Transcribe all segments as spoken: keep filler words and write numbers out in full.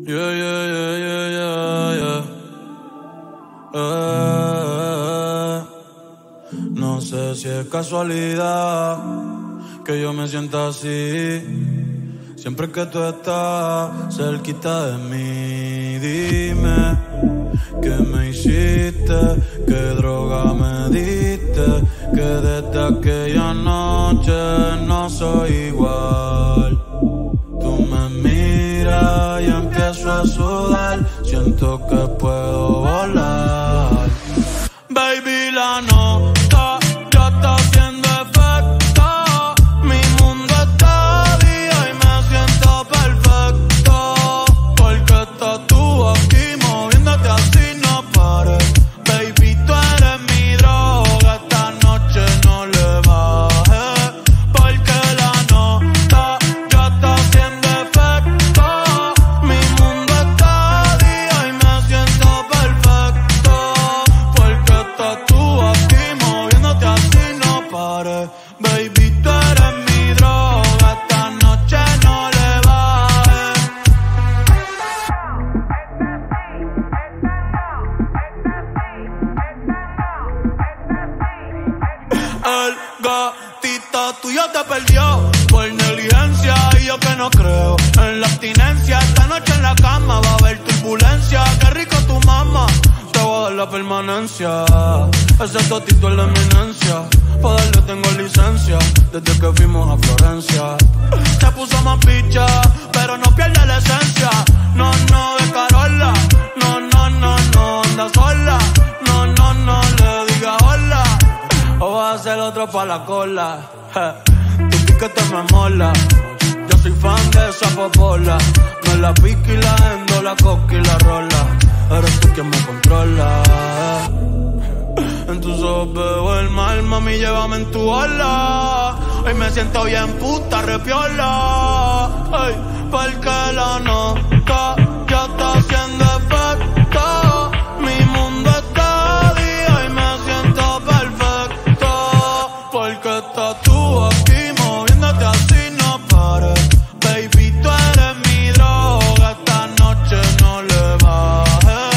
Yeah, yeah, yeah, yeah, yeah, yeah. Eh, no sé si es casualidad que yo me sienta así. Siempre que tú estás cerquita de mí, dime qué me hiciste, qué droga me diste, que desde aquella noche no soy igual. Tú me miras y empiezo a sudar, siento que puedo volar. Baby, la nota ya está haciendo efecto, mi mundo está día y me siento perfecto, porque estás tú aquí moviéndote así no pares. Baby, tú eres mi droga, esta noche no le bajes, porque la nota ya está haciendo efecto, mi mundo está día y me siento perfecto, porque estás tú aquí moviéndote así no pares. Baby, tú eres mi droga, esta noche no le bajes. El gatito tuyo te perdió por negligencia y yo que no creo en la abstinencia. Esta noche en la cama va a haber turbulencia. Qué rico tu mamá, te voy a dar la permanencia. Ese totito es la eminencia, pa' darle tengo licencia desde que fuimos a Florencia. Se puso más picha, pero no pierde la esencia. No, no, de Carola, no, no, no, no, anda sola. No, no, no, le digas hola, o vas a ser otro pa' la cola. Je, tu piquete me mola, yo soy fan de esa popola. Me la pica y la endo, la coca y la rola. Eres tú quien me controla. En tus ojos veo el mal, mami, llévame en tu ola. Hoy me siento bien puta, repiola. Ay, porque la nota ya está haciendo efecto, mi mundo está día y me siento perfecto, porque estás tú aquí moviéndote así no pares. Baby, tú eres mi droga, esta noche no le bajes.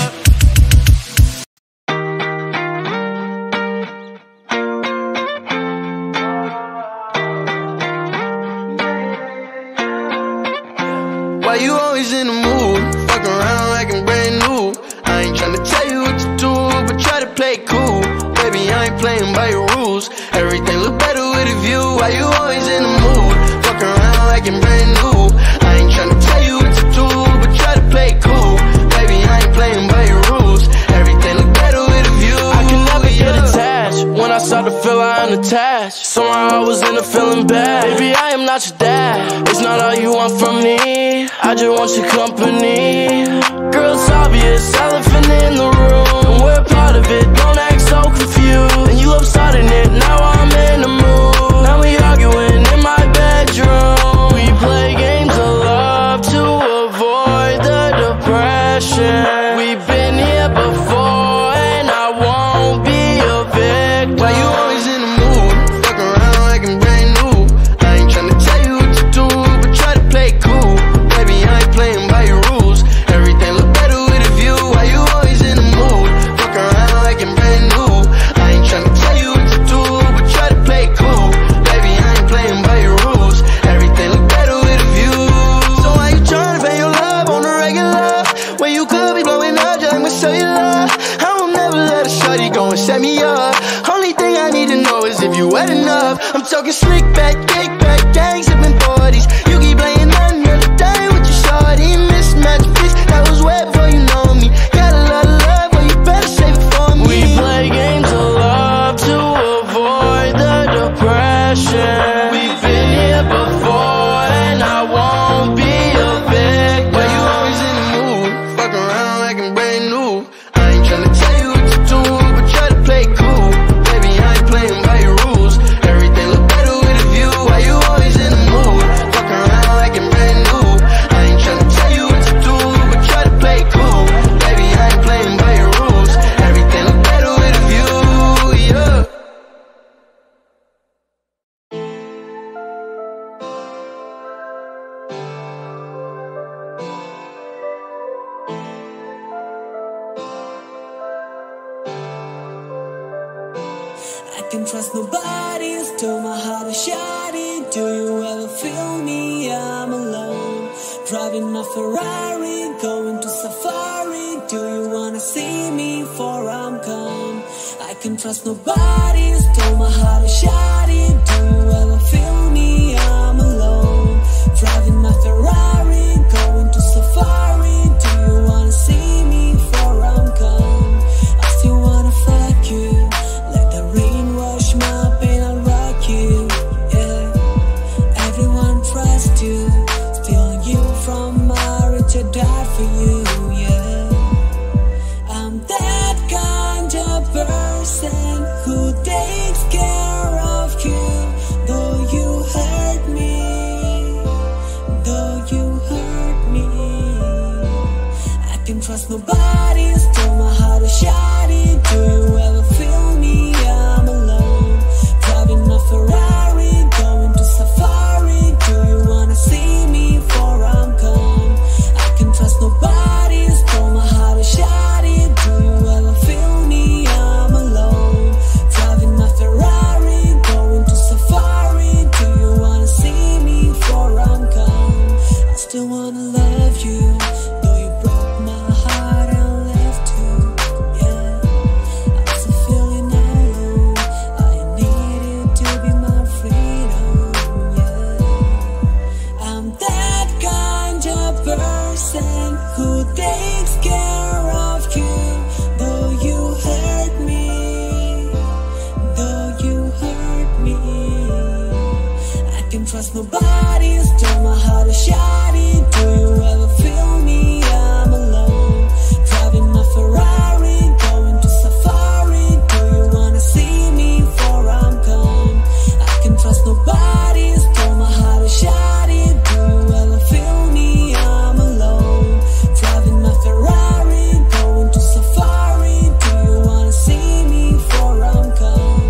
Why you always in the mood? Fuck around like I'm brand new. I ain't tryna tell you what to do, but try to play cool. Baby, I ain't playing by your rules. Everything look better with a view. Why you always in the mood? Fuck around like I'm brand new. I ain't tryna tell you what to do, but try to play cool. Baby, I ain't playing by your rules. Everything look better with a view. I can never get attached. When I start to feel I unattached, somehow I was in a feeling bad. Baby, I am not your dad. It's not all you want from me, I just want your company. Girl, it's obvious, elephant in the room, we're part of it, don't act so confused. And you love starting it, now I'm in the mood. Now we arguing in my bedroom. We play games of love to avoid the depression. We've been here before and I won't be a victim. Why you always in the mood? Fuck around like I'm brand new. I ain't tryna tell you what to do, but try to play cool. Baby, I ain't playing by your rules. Everything look better with a view. Why you always in the mood? Fuck around like I'm brand new. I ain't tryna tell you what to do, but try to play cool. Baby, I ain't playing by your rules. Everything look better with a view. So why you tryna pay your love on the regular, when you could be blowing up just like my cellular? I will never let a shorty go and set me up. Only thing I need to know is if you wet enough. I'm talking slick back, kick back, gang sipping forties. You keep playing another day with your shorty. Mismatch bitch, that was way before you know me. Got a lot of love, but you better save it for me. We play games of love to avoid the depression. We've been here before and I won't be a victim. Why you always in the mood? Fuck around like I'm brand new. I ain't tryna tell you what to do, but try to play cool. Baby, I ain't playing by your rules. Everything look better with a view. Why you can trust nobody, stole my heart a shawty. Do you ever feel me? I'm alone, driving my Ferrari, going to safari. Do you wanna see me before I'm gone? I can trust nobody, stole my heart a shawty. Do you ever feel me? I'm alone, driving my Ferrari, going to safari. Do you wanna see me before I'm gone? I still wanna fuck you, let the rain wash my pain, I'll rock you, yeah. Everyone trusts you, stealing you from marriage, I died for you, yeah. I'm that kind of person who takes care of you, though you hurt me, though you hurt me. I can trust nobody, stole my heart a shawty. Do you ever feel me? I'm alone, driving my Ferrari, going to safari. Do you wanna see me before I'm gone? I can trust nobody, stole my heart a shawty. Do you ever feel me? I'm alone, driving my Ferrari, going to safari. Do you wanna see me before I'm gone? I still wanna love you, though you broke my heart and left you, yeah. I'm still feeling alone, I needed to be my freedom, yeah. I'm that kind of person who takes care of you, though you hurt me, though you hurt me. I can trust nobody, stole my heart a shawty. Do you ever feel me? I'm alone, driving my Ferrari, going to safari. Do you wanna see me before I'm gone? I can trust nobody, stole my heart a shawty. Do you ever feel me? I'm alone, driving my Ferrari, going to safari. Do you wanna see me before I'm gone?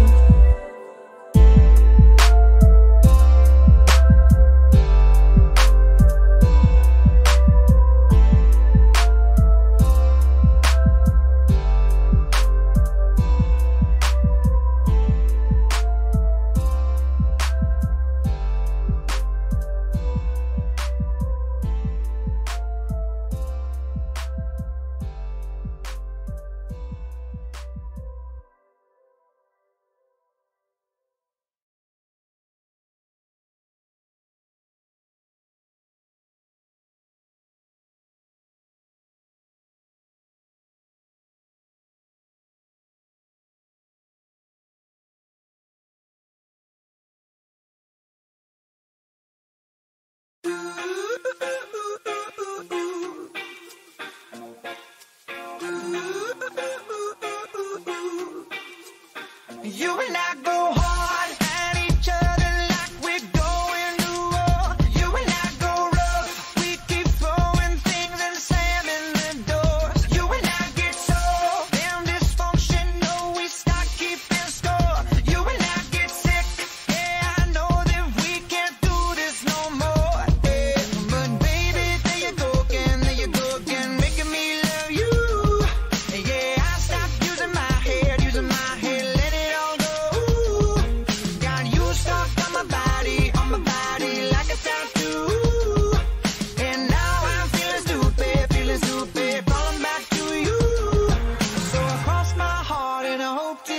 You and I go hard at each other like we're going to war. You and I go rough, we keep throwing things and slamming the doors. You and I get so damn dysfunctional, we start keeping score. You and I get sick, yeah, I know that we can't do this no more, yeah. But baby, there you go again, there you go again, making me love you. Yeah, I stopped using my head, using my head, let it all go. Got you stuck on my body, on my body like a tattoo. And now I'm feeling stupid, feeling stupid, falling back to you. So I cross my heart and I hope to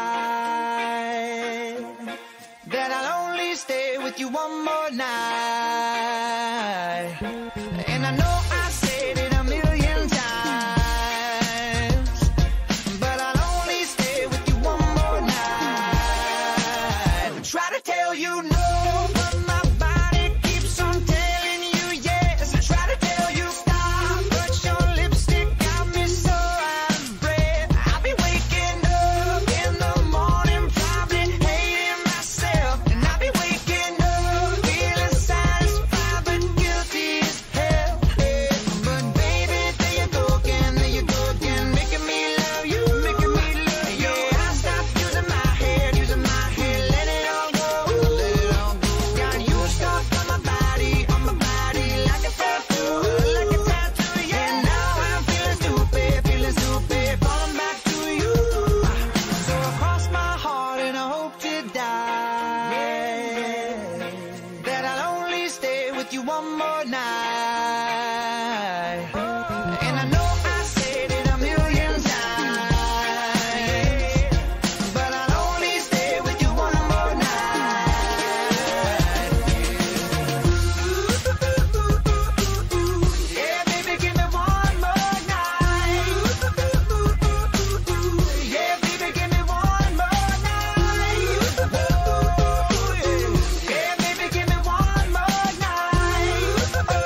die that I'll only stay with you one more night. And I know I said it a million times, but I'll only stay with you one more night. Try to tell you no, but my body keeps on telling you yes. Try to tell you stop, but your lipstick got me so out of breath. I'll be waking up in the morning, probably hating myself. And I'll be waking up feeling satisfied but guilty as hell. you one more night. And I know I said it a million times, but I'll only stay with you one more night. Yeah, baby, give me one more night. Yeah, baby, give me one more night. Yeah, baby, give me one more night.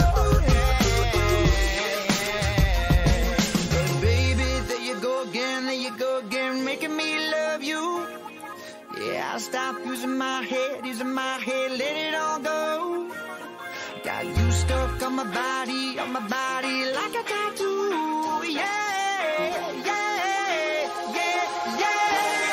Baby, there you go again, there you go again, making me love you. Yeah, I'll stop using my head, using my head, let it all go. Got you stuck on my body, on my body like a tattoo. Yeah, yeah, yeah, yeah.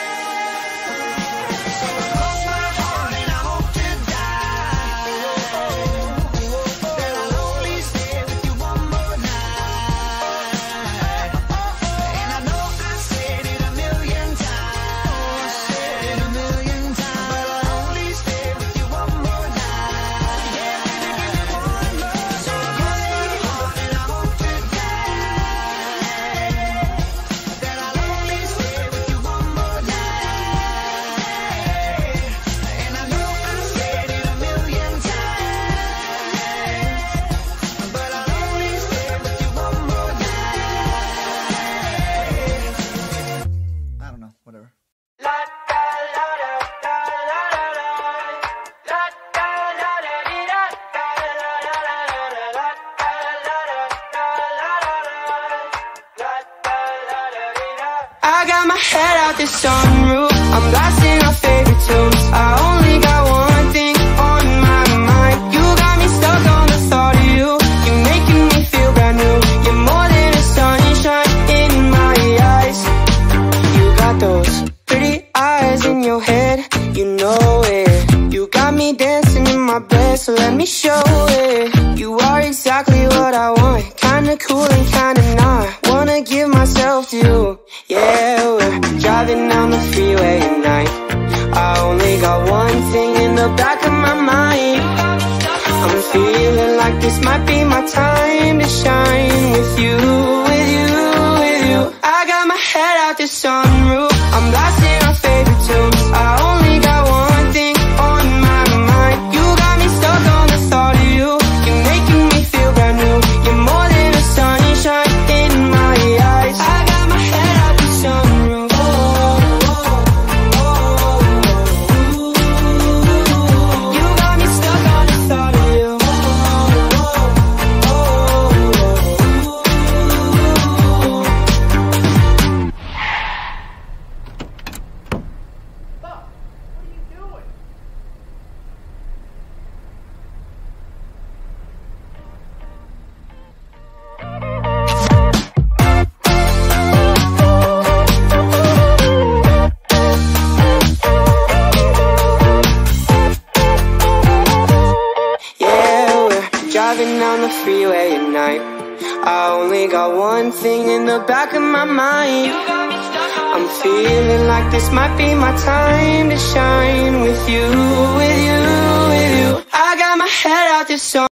So cross my heart and I hope to die that I'll only stay with you one more night. And I know I said it a million times, said it a million times, but I'll only stay with you one more night. Yeah, baby, give me one more. So cross my heart and I hope to die that I'll only stay with you one more night. And I know I said it a million times, but I'll only stay with you one more night. I don't know, whatever. I got my head out the sunroof, I'm blasting our favorite tunes. I only got one thing on my mind. You got me stuck on the thought of you. You're making me feel brand new. You're more than a sunshine in my eyes. You got those pretty eyes in your head, you know it. You got me dancing in my bed, so let me show it. You are exactly what I want, kinda cool and kinda not. Wanna give myself to you. Yeah, we're driving down the freeway at night. I only got one thing in the back of my mind. I'm feeling like this might be my time to shine with you, with you, with you. I got my head out the sunroof, I'm blasting our favorite tunes. I only got one thing on my mind. You got me stuck on the thought of you. You're making me feel brand new. You're more than a sunshine in my eyes. I got my head out the sunroof. You got me stuck on the thought of you. Yeah, we're driving down the freeway at night. I only got one thing in the back of my mind. I'm feeling like this might be my time to shine with you, with you, with you. I got my head out the sun.